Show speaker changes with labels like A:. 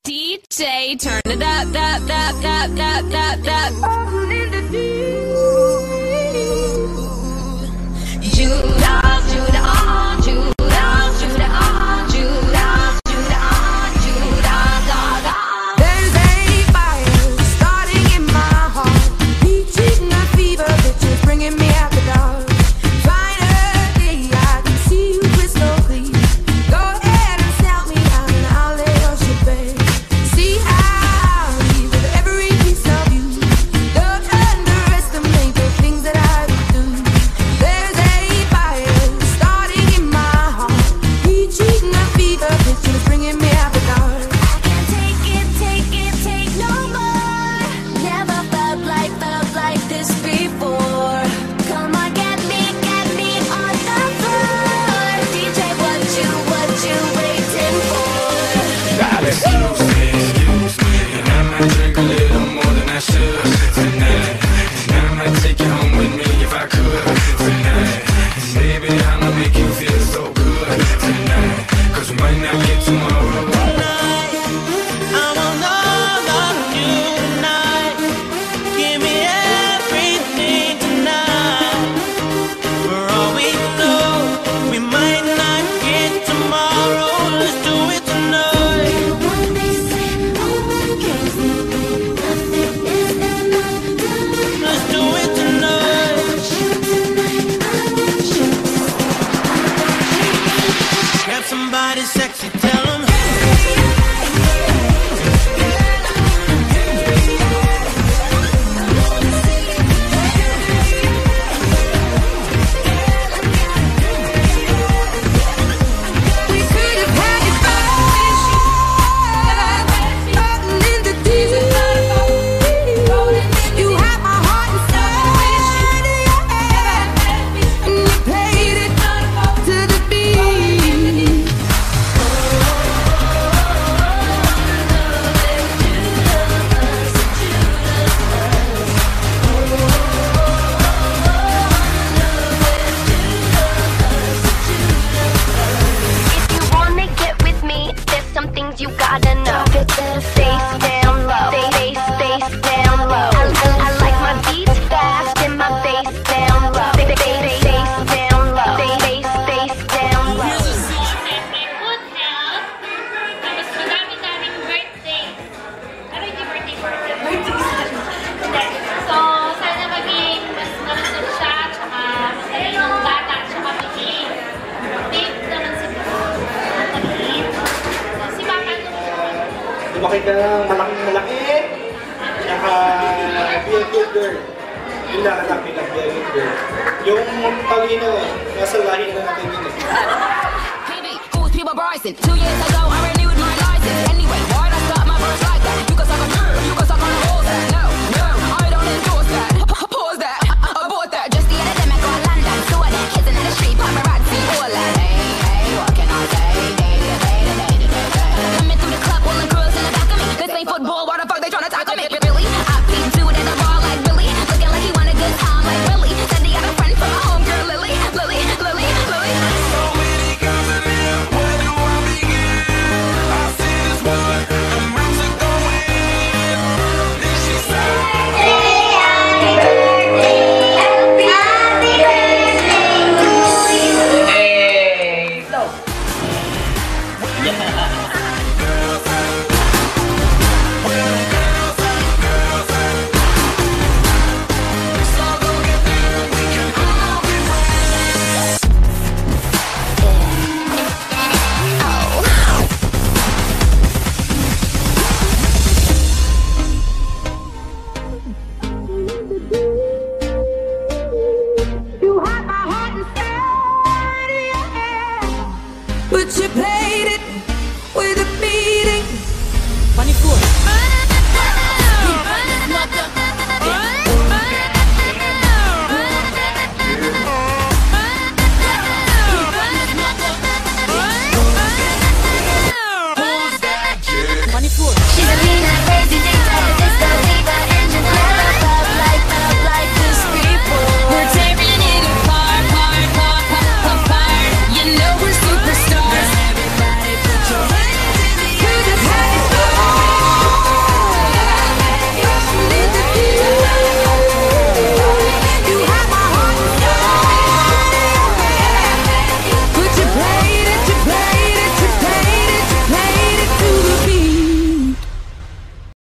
A: DJ, turn it up, up, up, up, up, up, up. Judah, Judah, on, Judah, Judah, on, Judah, Judah, on, Judah, God, on.
B: There's a fire starting in my heart, reaching a fever pitch, is bringing me out the dark. Finally, I can see you crystal clear. Go ahead and sell me out, and I'll lay your shit bare. See how I leave with every piece of you. Don't underestimate the things that I would do. There's a fire starting in my heart, reaching a fever pitch, is bringing me out the dark.
C: I can't take no more. Never felt like this before. Come on, get me on the floor. DJ, what you waiting for?
D: God, excuse me, and I might drink a little more than I should tonight. And I might take you home with me if I could tonight. And baby, I'ma make you feel so good tonight. 'Cause we might not get tomorrow.
E: Somebody sexy, tell them.
B: We could have had it both, floating in the deep. You had my heart inside, and you played it to the beat.
C: If you wanna get with me, there's some things you gotta know. Face down low, face down low. I like my beats fast and my bass down low. Face down low, face down low.
F: Good health. Tapos madami-daming birthday. Ano yung birthday? So, sana maging mas malusog siya, tsaka masaya yung bata, tsaka maging big naman siguro. Maliit. So, si Papa nung
G: Lumaki ka ng malaking-malaki. Tsaka, be a good girl. Yun lang anak nila, be a good girl. Yung talino, nasa lahi na natin yun eh.
A: PB, who's people Bryson? 2 years ago, I renewed my license. Anyway, why